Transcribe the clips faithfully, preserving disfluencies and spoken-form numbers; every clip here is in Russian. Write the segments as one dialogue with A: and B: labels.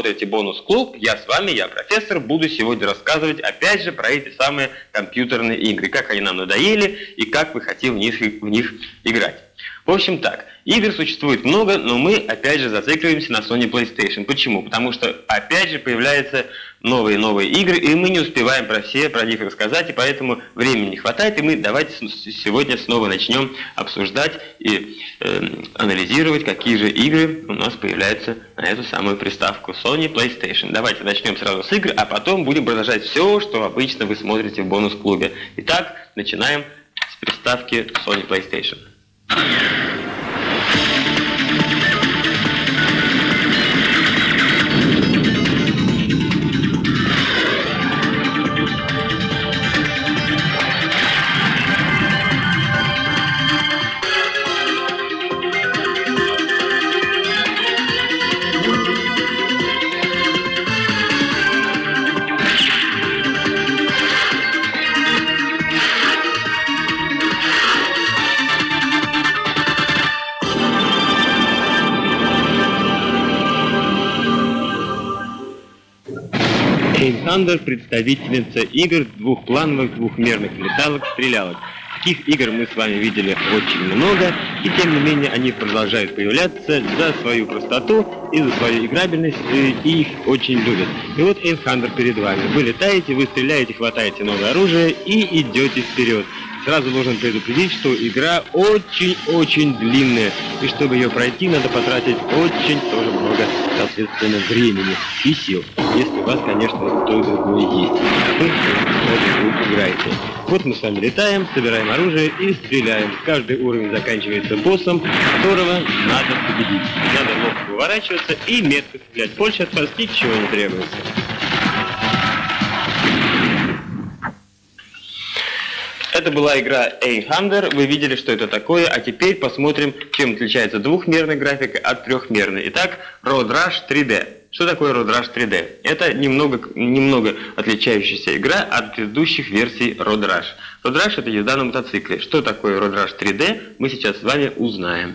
A: смотрите «Бонус-клуб». Я с вами, я профессор, буду сегодня рассказывать опять же про эти самые компьютерные игры, как они нам надоели и как вы хотим в них, в них играть. В общем так, игр существует много, но мы опять же зацикливаемся на Sony PlayStation. Почему? Потому что опять же появляются новые новые игры, и мы не успеваем про все про них рассказать, и поэтому времени не хватает, и мы давайте сегодня снова начнем обсуждать и э, анализировать, какие же игры у нас появляются на эту самую приставку Sony PlayStation. Давайте начнем сразу с игр, а потом будем продолжать все, что обычно вы смотрите в бонус-клубе. Итак, начинаем с приставки Sony PlayStation. Aim Thunder – представительница игр двухплановых, двухмерных леталок-стрелялок. Таких игр мы с вами видели очень много, и тем не менее они продолжают появляться за свою простоту и за свою играбельность, и их очень любят. И вот Aim Thunder перед вами. Вы летаете, вы стреляете, хватаете новое оружие и идете вперед. Сразу должен предупредить, что игра очень-очень длинная, и чтобы ее пройти, надо потратить очень тоже много, соответственно, времени и сил. Если у вас, конечно, то и другое есть. Вы вы играете. Вот мы с вами летаем, собираем оружие и стреляем. Каждый уровень заканчивается боссом, которого надо победить. Надо ловко выворачиваться и метко стрелять. Больше от вас ничего не требуется. Это была игра Aim Thunder, вы видели, что это такое, а теперь посмотрим, чем отличается двухмерная графика от трехмерной. Итак, Road Rush три дэ. Что такое Road Rush три дэ? Это немного, немного отличающаяся игра от предыдущих версий Road Rush. Road Rush — это езда на мотоцикле. Что такое Road Rush три дэ, мы сейчас с вами узнаем.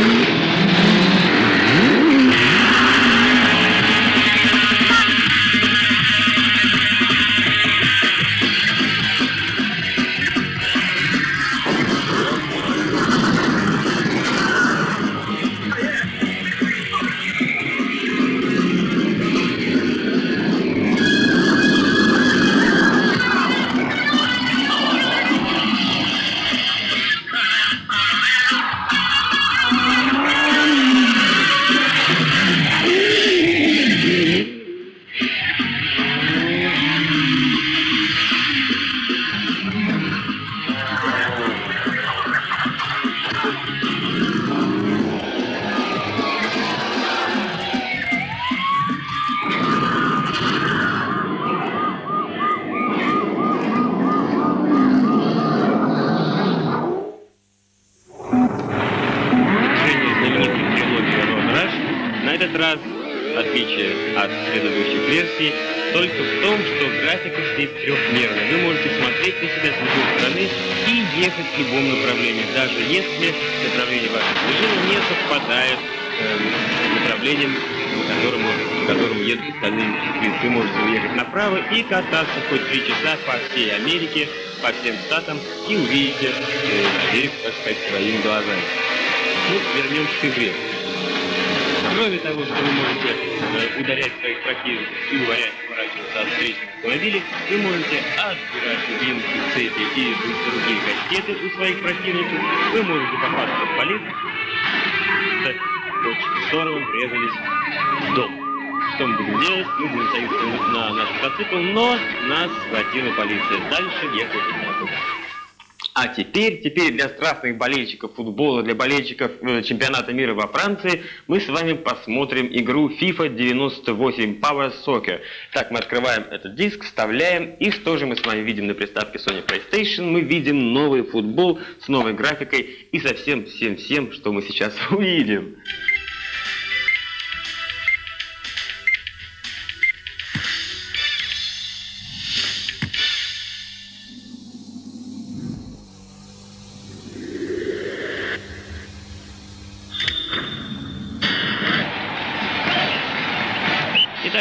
A: Раз отличие от предыдущих версий только в том, что графика здесь трехмерная. Вы можете смотреть на себя с любой стороны и ехать в любом направлении, даже если направление вашего движения не совпадает э, с направлением, по которому, по которому едут остальные мотоциклисты. Вы можете уехать направо и кататься хоть три часа по всей Америке, по всем штатам, и увидите э, Америку, так сказать, своими глазами. Ну, вернемся к игре. Кроме того, что вы можете э, ударять своих противников и уворачиваться от встречных автомобилей, вы можете отбирать дубинки, цепи и другие кастеты у своих противников, вы можете попасться в полицию. Кстати, очень здорово врезались в дом. Что мы будем делать? Мы будем садиться на наш мотоцикл, но нас схватила полиция. Дальше ехать некуда. А теперь, теперь для страстных болельщиков футбола, для болельщиков э, чемпионата мира во Франции, мы с вами посмотрим игру FIFA девяносто восемь Power Soccer. Так, мы открываем этот диск, вставляем, и что же мы с вами видим на приставке Sony PlayStation? Мы видим новый футбол с новой графикой и со всем, всем, всем, что мы сейчас увидим.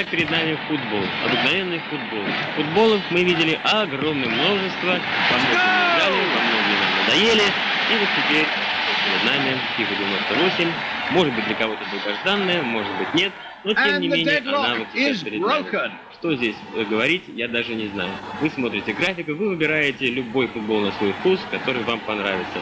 A: Итак, перед нами футбол, обыкновенный футбол. Футболов мы видели огромное множество, во многие мы играли, во многие нам надоели. И вот теперь перед нами FIFA девяносто восемь. Может быть, для кого-то долгожданная, может быть, нет. Но, тем не менее, она вот сейчас перед нами. Что здесь говорить, я даже не знаю. Вы смотрите графику, вы выбираете любой футбол на свой вкус, который вам понравится.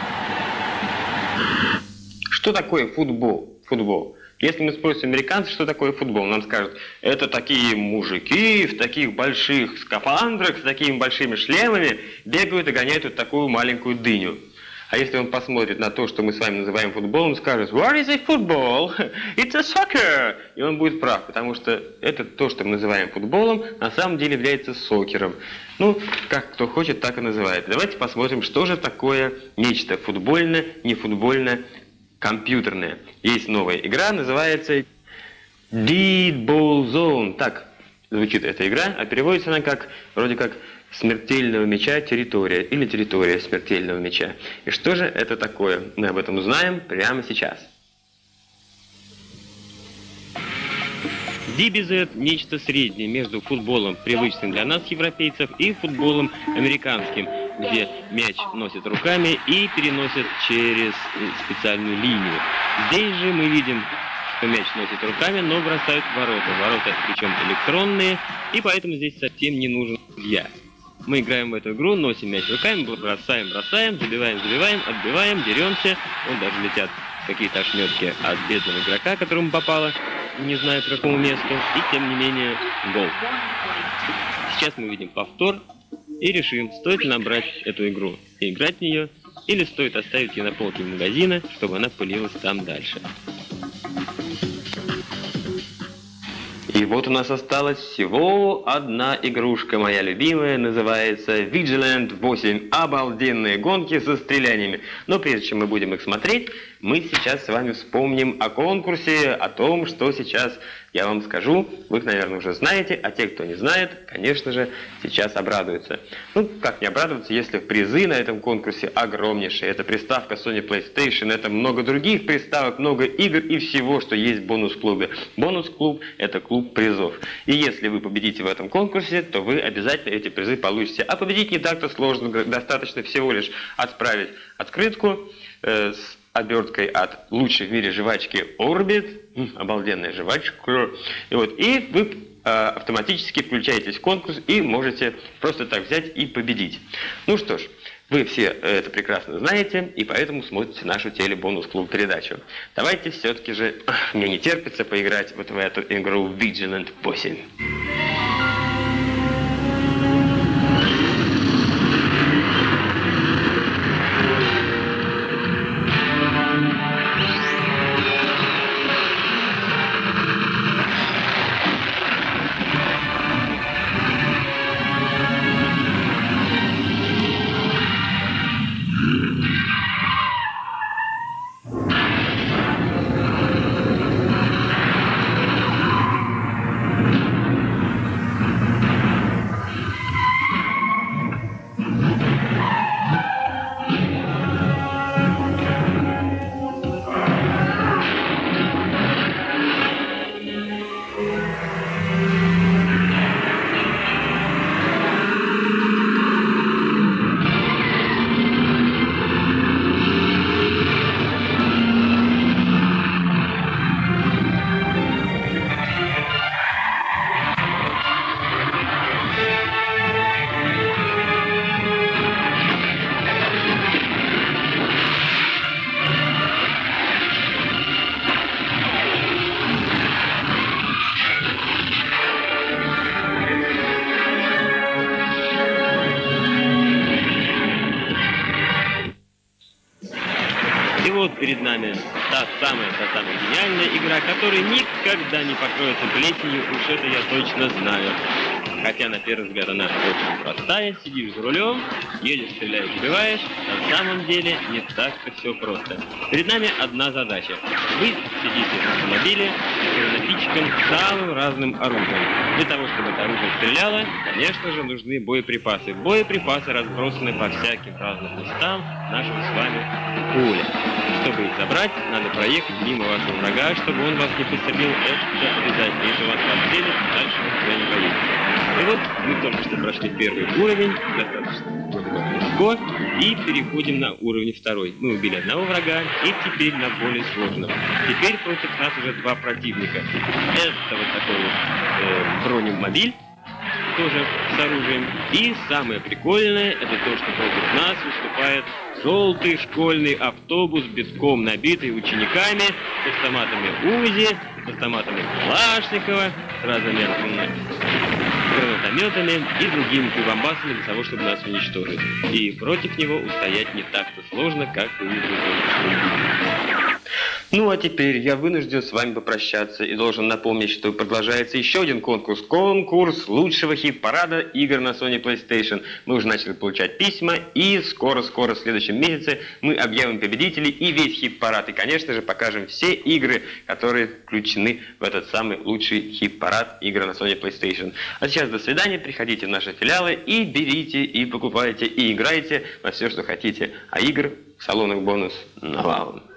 A: Что такое футбол? Футбол. Если мы спросим американцев, что такое футбол, нам скажут, это такие мужики в таких больших скафандрах, с такими большими шлемами бегают и гоняют вот такую маленькую дыню. А если он посмотрит на то, что мы с вами называем футболом, скажет «What is a football? It's a soccer!» И он будет прав, потому что это то, что мы называем футболом, на самом деле является сокером. Ну, как кто хочет, так и называет. Давайте посмотрим, что же такое нечто футбольное, не футбольное, компьютерное. Есть новая игра, называется Dead Ball Zone. Так звучит эта игра, а переводится она как, вроде как, смертельного мяча территория или территория смертельного мяча. И что же это такое? Мы об этом узнаем прямо сейчас. ди би зет – нечто среднее между футболом, привычным для нас, европейцев, и футболом американским, где мяч носят руками и переносят через специальную линию. Здесь же мы видим, что мяч носят руками, но бросают в ворота. Ворота, причем электронные, и поэтому здесь совсем не нужен судья. Мы играем в эту игру, носим мяч руками, бросаем, бросаем, забиваем, забиваем, отбиваем, деремся. Вон даже летят какие-то ошметки от бедного игрока, которому попало, не знаю по какому месту, и тем не менее гол. Сейчас мы видим повтор и решим, стоит ли нам брать эту игру и играть в нее, или стоит оставить ее на полке магазина, чтобы она пылилась там дальше. И вот у нас осталась всего одна игрушка, моя любимая, называется Vigilant восемь. Обалденные гонки со стреляниями. Но прежде чем мы будем их смотреть, мы сейчас с вами вспомним о конкурсе, о том, что сейчас я вам скажу. Вы их, наверное, уже знаете, а те, кто не знает, конечно же, сейчас обрадуются. Ну, как не обрадоваться, если призы на этом конкурсе огромнейшие. Это приставка Sony PlayStation, это много других приставок, много игр и всего, что есть в бонус-клубе. Бонус-клуб – это клуб призов. И если вы победите в этом конкурсе, то вы обязательно эти призы получите. А победить не так-то сложно, достаточно всего лишь отправить открытку э, с оберткой от лучшей в мире жвачки Orbit, обалденная жвачка, и, вот, и вы э, автоматически включаетесь в конкурс и можете просто так взять и победить. Ну что ж, вы все это прекрасно знаете, и поэтому смотрите нашу телебонус-клуб передачу. Давайте все-таки же, мне не терпится поиграть вот в эту игру Vigilant восемь. И вот перед нами та самая, та самая гениальная игра, которая никогда не покроется плесенью, уж это я точно знаю. Хотя, на первый взгляд, она очень простая. Сидишь за рулем, едешь, стреляешь, убиваешь. На самом деле не так-то все просто. Перед нами одна задача. Вы сидите в автомобиле, напичкан самым разным оружием. Для того, чтобы это оружие стреляло, конечно же, нужны боеприпасы. Боеприпасы разбросаны по всяким разным местам нашего с вами поля. Чтобы их забрать, надо проехать мимо вашего врага, чтобы он вас не подстрелил. Это обязательно. Если вас подстрелит, дальше вы туда не поедете. И вот мы только что прошли первый уровень, достаточно легко, и переходим на уровень второй. Мы убили одного врага, и теперь на более сложного. Теперь против нас уже два противника. Это вот такой вот э, бронемобиль, тоже с оружием. И самое прикольное, это то, что против нас выступает желтый школьный автобус, битком набитый учениками, с автоматами УЗИ, с автоматами Калашникова, с разными гранатометами и другими прибамбасами для того, чтобы нас уничтожить. И против него устоять не так-то сложно, как вы уже видели. Ну а теперь я вынужден с вами попрощаться и должен напомнить, что продолжается еще один конкурс. Конкурс лучшего хит-парада игр на Sony PlayStation. Мы уже начали получать письма, и скоро-скоро в следующем месяце мы объявим победителей и весь хит-парад. И, конечно же, покажем все игры, которые включены в этот самый лучший хит-парад игр на Sony PlayStation. А сейчас до свидания, приходите в наши филиалы и берите, и покупайте, и играйте во все, что хотите. А игр в салонах бонус навалом.